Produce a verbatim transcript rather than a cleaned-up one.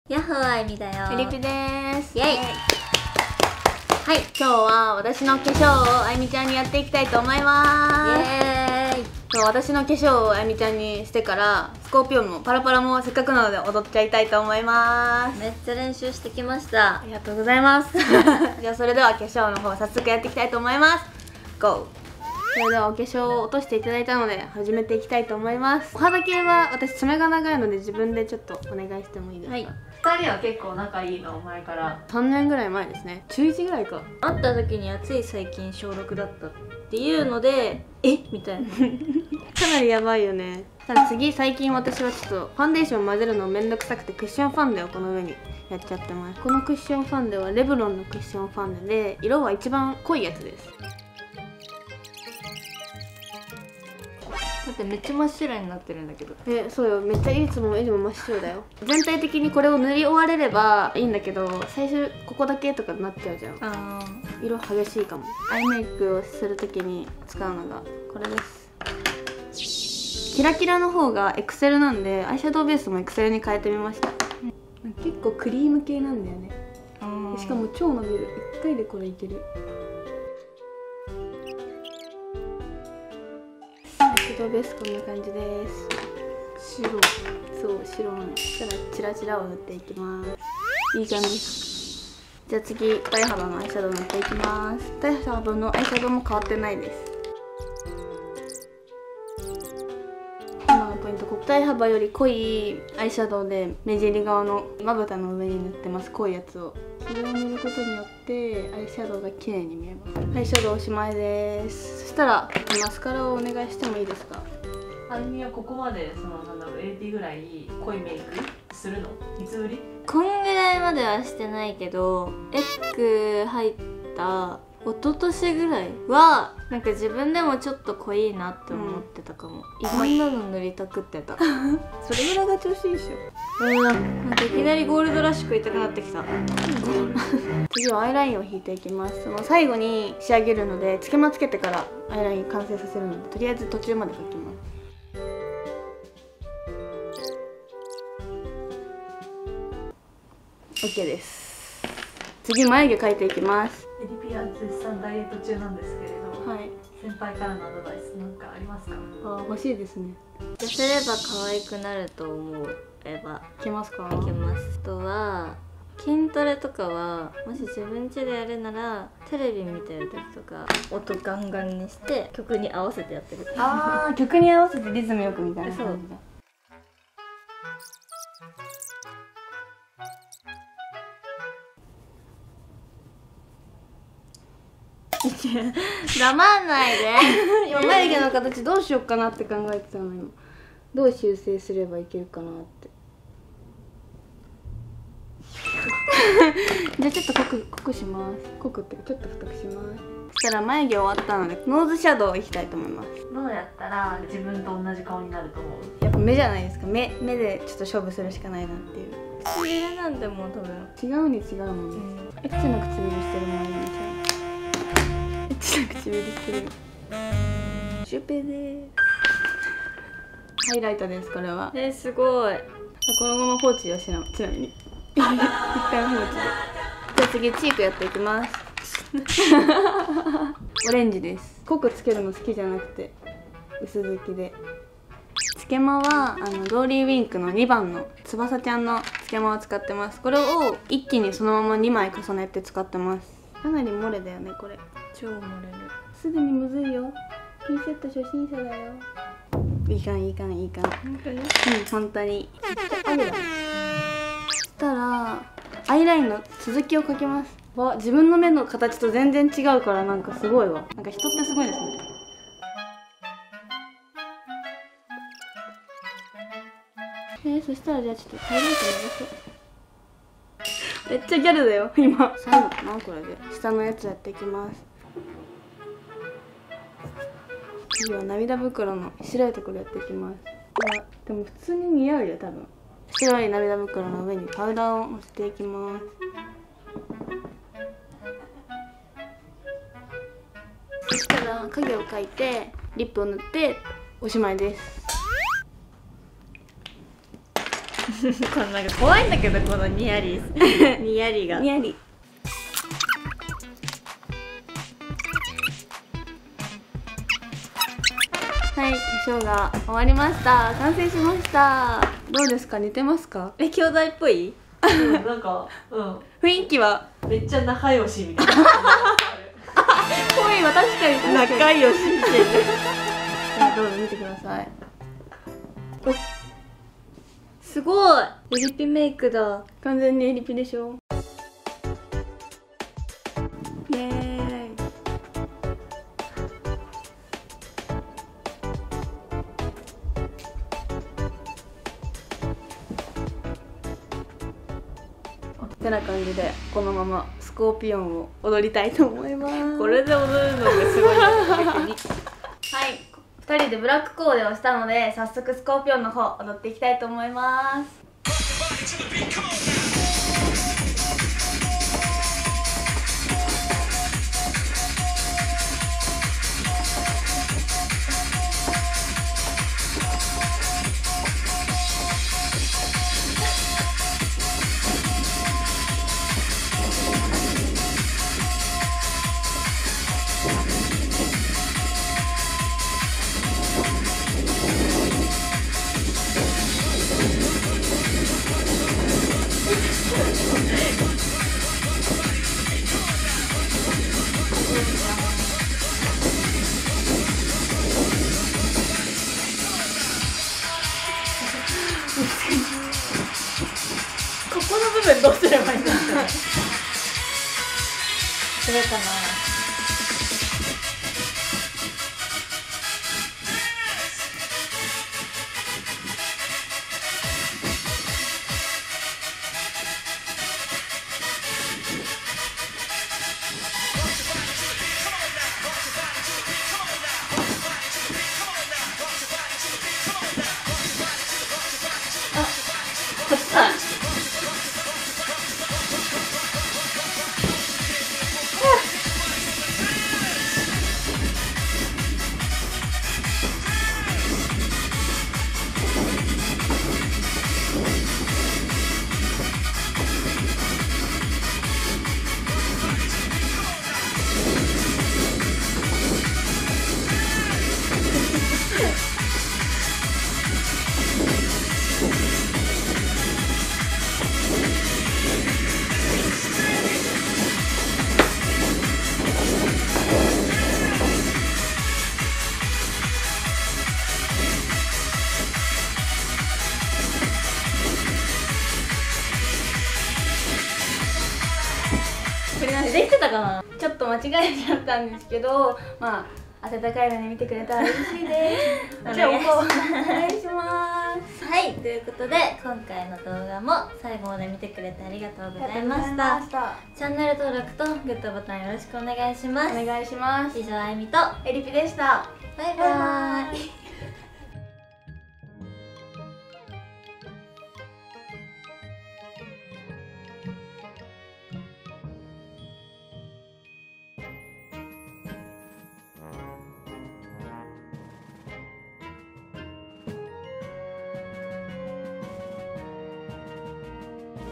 やっほー、あいみだよ。 フリピです。 イェイ。 はい、今日は私の化粧をあいみちゃんにやっていきたいと思います。 イエーイ。 そう、私の化粧をあいみちゃんにしてからスコーピオンもパラパラもせっかくなので踊っちゃいたいと思います。 めっちゃ練習してきました。 ありがとうございますじゃあそれでは化粧の方早速やっていきたいと思います。 ゴー。それではお化粧を落としていただいたので始めていきたいと思います。お肌系は私爪が長いので自分でちょっとお願いしてもいいですか？はい。 ふたりは結構仲いいの前から。 さんねんぐらい前ですね。中いちぐらいか。 会った時にはつい最近小ろくだったっていうので、えみたいなかなりやばいよね。ただ次、最近私はちょっとファンデーション混ぜるのめんどくさくてクッションファンデをこの上にやっちゃってます。このクッションファンデはレブロンのクッションファンデで、色は一番濃いやつです。 だってめっちゃ真っ白になってるんだけど。 え、そうよ、めっちゃいつもよりも真っ白だよ。全体的にこれを塗り終われればいいんだけど、最初ここだけとかになっちゃうじゃん。 あ色激しいかも。アイメイクをするときに使うのがこれです。キラキラの方がエクセルなんで、アイシャドウベースもエクセルに変えてみました。結構クリーム系なんだよね。しかも超伸びる。いっかいでこれいける。アイシャドウベースこんな感じです。白。そう、白なの。そしたらチラチラを塗っていきます。いい感じ。じゃあ次、大幅のアイシャドウ塗っていきます。大幅のアイシャドウも変わってないです。今のポイント、大幅より濃いアイシャドウで目尻側のまぶたの上に塗ってます。濃いやつを。それを塗ることによってアイシャドウが綺麗に見えます。アイシャドウおしまいです。そしたらマスカラをお願いしてもいいですか？ あゆみはここまでそのなんだろう エーティー ぐらい濃いメイクするの？いつぶり？ こんぐらいまではしてないけど、エッグ入った一昨年ぐらいはなんか自分でもちょっと濃いなって思ってたかも、うん、いろんなの塗りたくってたそれぐらいが調子いいでしょ。 うん、なんかいきなりゴールドラッシュ食いたくなってきた次はアイラインを引いていきます。その最後に仕上げるので、つけまつけてからアイライン完成させるので、とりあえず途中まで描きます。OK です。次、眉毛描いていきます。 エリピア絶賛ダイエット中なんですけれど、 はい、 先輩からのアドバイスなんかありますか？ あ、欲しいですね。 痩せれば可愛くなると思えばいけますか？ いけます。あとは筋トレとかはもし自分家でやるならテレビ見てる時とか音ガンガンにして曲に合わせてやってる。 あー、曲に合わせてリズムよくみたいな感じだ。 黙んないで今眉毛の形どうしようかなって考えてたの。今どう修正すればいけるかなってじゃあちょっと濃く濃くします。濃くってちょっと太くします。そしたら眉毛終わったのでノーズシャドウをいきたいと思います。 どうやったら自分と同じ顔になると思う？ やっぱ目じゃないですか。目目でちょっと勝負するしかないなっていう。 唇なんてもう多分違うに違うもんね、うん、エッチな唇してるもんね。エッチな唇してる。シュウペイでーす。ハイライトです。これはえー、すごい。 このまま放置をしな、ちなみに一回放置で。じゃあ次チークやっていきますオレンジです。濃くつけるの好きじゃなくて薄付きで。つけまはあのローリーウィンクのにばんの翼ちゃんのつけまを使ってます。これを一気にそのままにまい重ねて使ってます。かなり漏れだよねこれ。 超漏れる。 すでにむずいよ。ピンセット初心者だよ。いいかんいいかんいいかん。 本当に？うん、 本当に。めっちゃ雨だ。そしたらアイラインの続きを描きます。わ、自分の目の形と全然違うからなんかすごいわ。なんか人ってすごいですね。えー、そしたらじゃあちょっとハイライト流そう。めっちゃギャルだよ今。最後かなこれで。下のやつやっていきます。次は涙袋の白いところやっていきます。いやでも普通に似合うよ多分。白い涙袋の上にパウダーをのせていきます。そしたら影を描いてリップを塗っておしまいですこんなんか怖いんだけど、このニヤリニヤリがニヤリ。はい、化粧が終わりました。完成しました。どうですか、似てますか？ え、兄弟っぽい？ うんなんかうん雰囲気はめっちゃ仲良しみたいなぽいわ、確かに確かに。 仲良ししてる。 どうぞ見てください。 すごい、エリピメイクだ。 完全にエリピでしょ。イエーイ。てな感じでこのままスコーピオンを踊りたいと思います。 これで踊るのがすごいな、逆に。 はい、ふたりでブラックコーデをしたので早速スコーピオンの方踊っていきたいと思います。 ここの部分どうすればいいんだろう。それかな。こっちだ。 これなんでできてたかな。 ちょっと間違えちゃったんですけど、まあ温かい目で見てくれたら嬉しいですじゃあお願いします。 はい、ということで今回の動画も最後まで見てくれてありがとうございました。チャンネル登録とグッドボタンよろしくお願いします。 お願いします。 以上、あゆみとエリピでした。 バイバーイ。